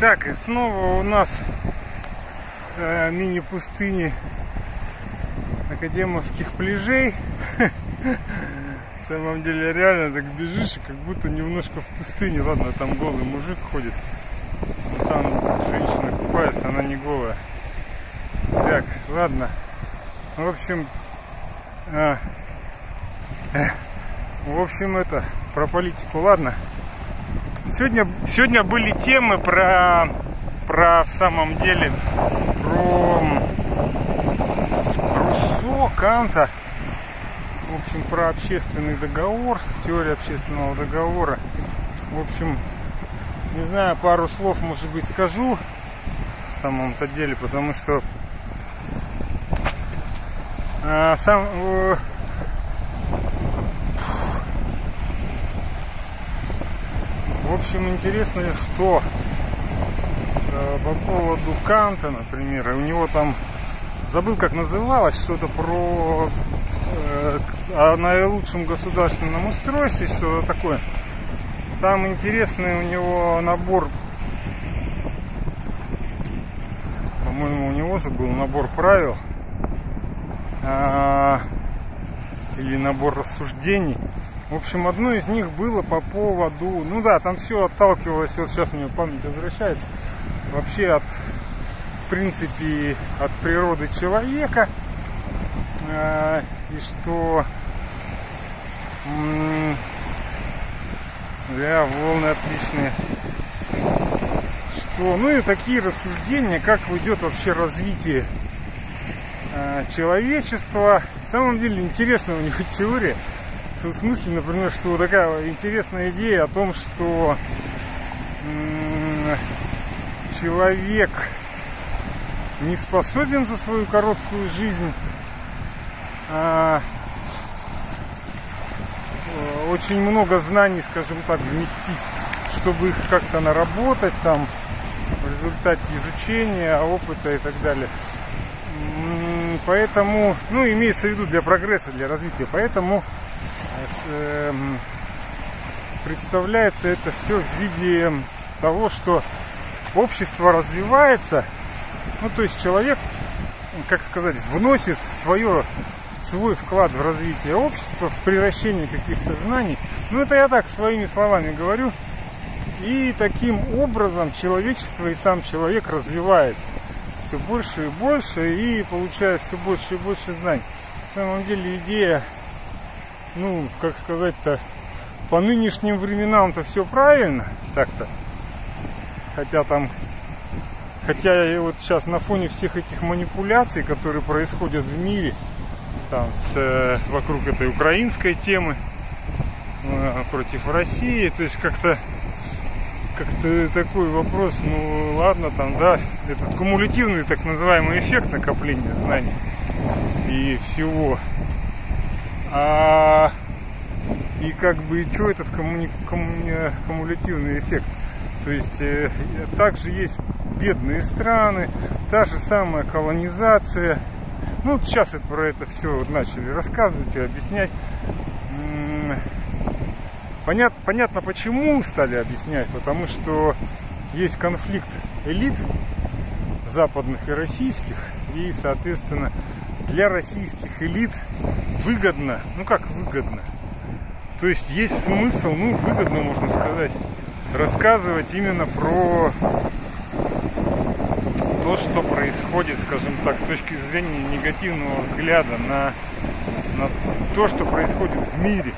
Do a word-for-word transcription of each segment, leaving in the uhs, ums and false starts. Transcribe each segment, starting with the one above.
Так, и снова у нас э, мини-пустыни академовских пляжей. На самом деле реально так бежишь, и как будто немножко в пустыне. Ладно, там голый мужик ходит, но там женщина купается, она не голая. Так, ладно. В общем, а, э, в общем это про политику. Ладно. Сегодня, сегодня были темы про, про в самом деле про Руссо, Канта. В общем, про общественный договор, теорию общественного договора. В общем, не знаю, пару слов, может быть, скажу в самом-то деле, потому что а, сам э, в общем, интересно, что э, по поводу Канта, например, у него там, забыл, как называлось, что-то про э, о наилучшем государственном устройстве, что-то такое. Там интересный у него набор, по-моему, у него же был набор правил э, или набор рассуждений. В общем, одно из них было по поводу, ну да, там все отталкивалось, вот сейчас мне память возвращается, вообще от, в принципе, от природы человека, э, и что, м- да, волны отличные, что, ну и такие рассуждения, как идет вообще развитие э, человечества. На самом деле интересная у него теория. В смысле, например, что такая интересная идея о том, что человек не способен за свою короткую жизнь а, очень много знаний, скажем так, вместить, чтобы их как-то наработать там в результате изучения, опыта и так далее. Поэтому, ну, имеется в виду для прогресса, для развития, поэтому представляется это все в виде того, что общество развивается, ну то есть человек, как сказать, вносит свое, свой вклад в развитие общества, в превращение каких-то знаний. Ну это я так своими словами говорю. И таким образом человечество и сам человек развивается все больше и больше и получает все больше и больше знаний. На самом деле идея, ну, как сказать-то, по нынешним временам-то все правильно, так-то. Хотя там, хотя и вот сейчас на фоне всех этих манипуляций, которые происходят в мире, там, с, э, вокруг этой украинской темы, э, против России, то есть как-то, как-то такой вопрос, ну, ладно, там, да, этот кумулятивный так называемый эффект накопления знаний и всего. А, и как бы что этот коммуни, коммуни, кумулятивный эффект? То есть э, также есть бедные страны, та же самая колонизация. Ну вот сейчас это, про это все вот начали рассказывать и объяснять. Понятно, понятно, почему стали объяснять, потому что есть конфликт элит западных и российских, и, соответственно, для российских элит выгодно, ну как выгодно, то есть есть смысл, ну выгодно можно сказать, рассказывать именно про то, что происходит, скажем так, с точки зрения негативного взгляда на, на то, что происходит в мире.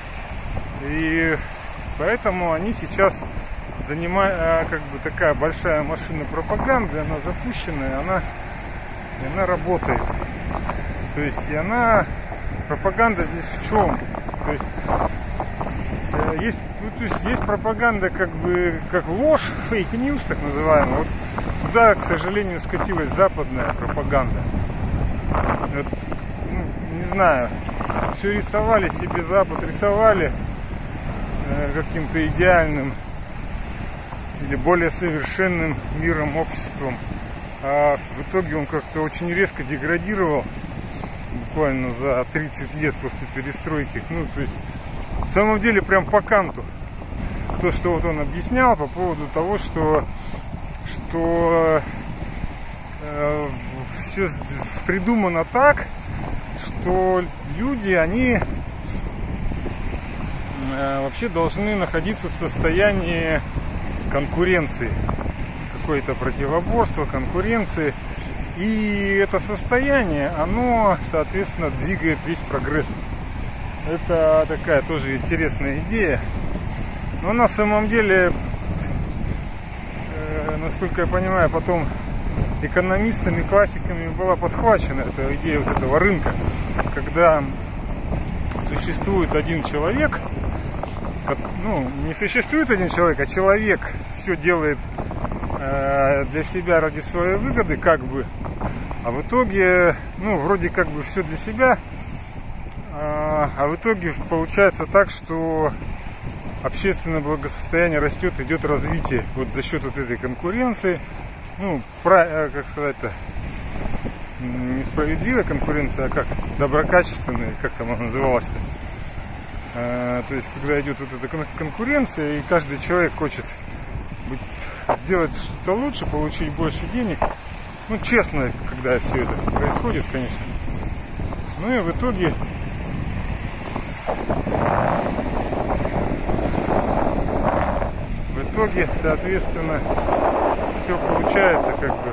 И поэтому они сейчас занимают, как бы такая большая машина пропаганды, она запущенная, она, она работает. То есть и она, пропаганда здесь в чем? То есть есть, ну, то есть есть пропаганда как бы как ложь, фейк-ньюс так называемая. Вот туда, к сожалению, скатилась западная пропаганда. Вот, ну, не знаю, все рисовали себе Запад, рисовали э, каким-то идеальным или более совершенным миром, обществом. А в итоге он как-то очень резко деградировал. Буквально за тридцать лет после перестройки. Ну, то есть, на самом деле, прям по Канту. То, что вот он объяснял по поводу того, что что э, все придумано так, что люди, они э, вообще должны находиться в состоянии конкуренции, какое-то противоборство, конкуренции. И это состояние, оно, соответственно, двигает весь прогресс. Это такая тоже интересная идея. Но на самом деле, э, насколько я понимаю, потом экономистами, классиками была подхвачена эта идея вот этого рынка, когда существует один человек, ну, не существует один человек, а человек все делает э, для себя ради своей выгоды, как бы, а в итоге, ну, вроде как бы все для себя, э, а в итоге получается так, что общественное благосостояние растет, идет развитие вот за счет вот этой конкуренции. Ну, про, как сказать-то, несправедливая конкуренция, а как доброкачественная, как там она называлась-то. А, то есть, когда идет вот эта конкуренция, и каждый человек хочет быть, сделать что-то лучше, получить больше денег. Ну, честно, когда все это происходит, конечно. Ну и в итоге в итоге, соответственно, все получается, как бы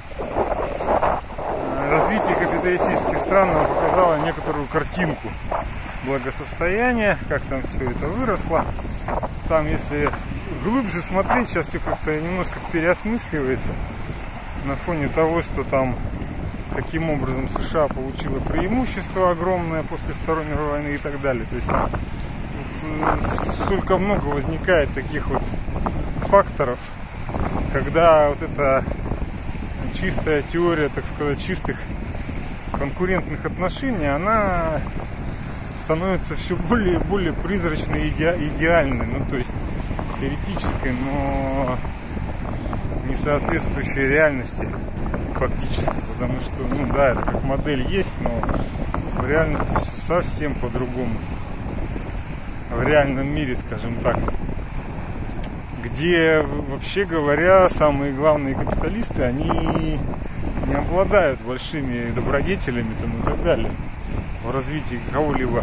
развитие капиталистических стран нам показало некоторую картинку благосостояния, как там все это выросло. Там, если глубже смотреть, сейчас все как-то немножко переосмысливается на фоне того, что там каким образом США получила преимущество огромное после Второй мировой войны и так далее. То есть вот, столько много возникает таких вот факторов, когда вот эта чистая теория, так сказать, чистых конкурентных отношений, она становится все более и более призрачной и иде- идеальной, ну то есть теоретической, но не соответствующей реальности фактически, потому что, ну да, это как модель есть, но в реальности все совсем по-другому. В реальном мире, скажем так, где, вообще говоря, самые главные капиталисты, они не обладают большими добродетелями там, и так далее в развитии кого-либо.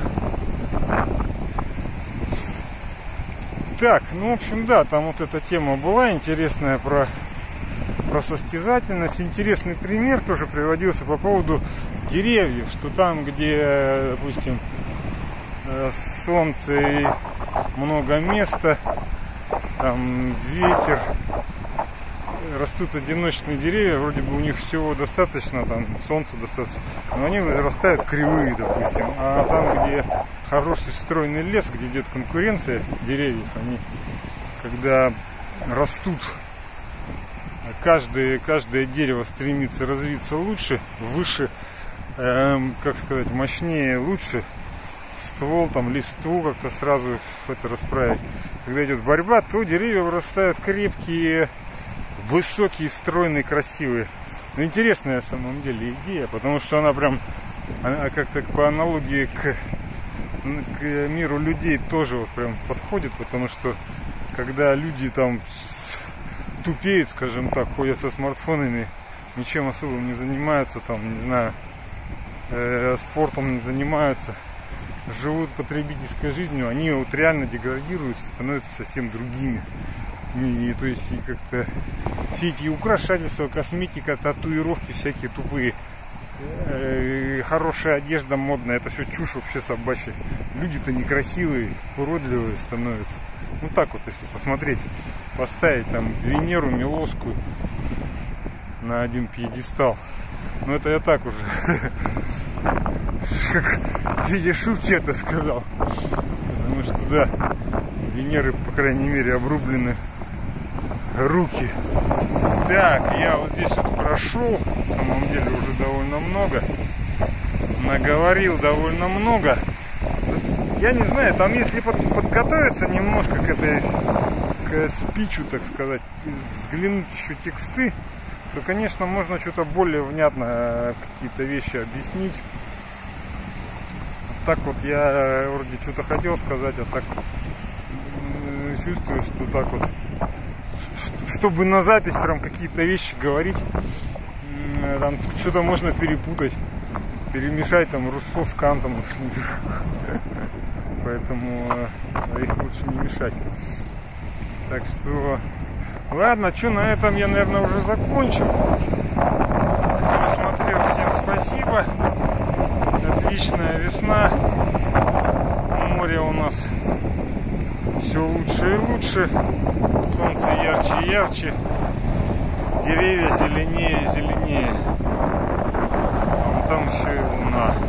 Так, ну, в общем, да, там вот эта тема была интересная про, про состязательность. Интересный пример тоже приводился по поводу деревьев, что там, где, допустим, солнце и много места, там ветер, растут одиночные деревья, вроде бы у них всего достаточно, там солнца достаточно, но они вырастают кривые, допустим. А там, где хороший стройный лес, где идет конкуренция деревьев, они, когда растут, каждое, каждое дерево стремится развиться лучше, выше, эм, как сказать, мощнее, лучше. Ствол, там, листву как-то сразу это расправить. Когда идет борьба, то деревья вырастают крепкие, высокие, стройные, красивые. Но интересная на самом деле идея, потому что она прям, она как-то по аналогии к, к миру людей тоже вот прям подходит, потому что когда люди там тупеют, скажем так, ходят со смартфонами, ничем особым не занимаются, там, не знаю, э, спортом не занимаются, живут потребительской жизнью, они вот реально деградируют, становятся совсем другими. И, и, то есть и как-то все эти украшательства, косметика, татуировки всякие тупые, э, хорошая одежда модная, это все чушь вообще собачья. Люди-то некрасивые, уродливые становятся. Ну так вот, если посмотреть, поставить там Венеру Милосскую на один пьедестал. Ну это я так уже как в виде шутки это сказал. Потому что да, Венеры, по крайней мере, обрублены руки. Так, я вот здесь вот прошел, на самом деле уже довольно много, наговорил довольно много. Я не знаю, там если под, подготовиться немножко к этой к спичу, так сказать, взглянуть еще тексты, то, конечно, можно что-то более внятно какие-то вещи объяснить. Так вот я вроде что-то хотел сказать, а так чувствую, что так вот, что чтобы на запись прям какие-то вещи говорить, там что-то можно перепутать, перемешать там Руссо с Кантом. Поэтому их лучше не мешать. Так что, ладно, что, на этом я, наверное, уже закончу. Кто смотрел, всем спасибо. Отличная весна. Море у нас все лучше и лучше. Солнце ярче и ярче. Деревья зеленее и зеленее. А вон там еще и луна.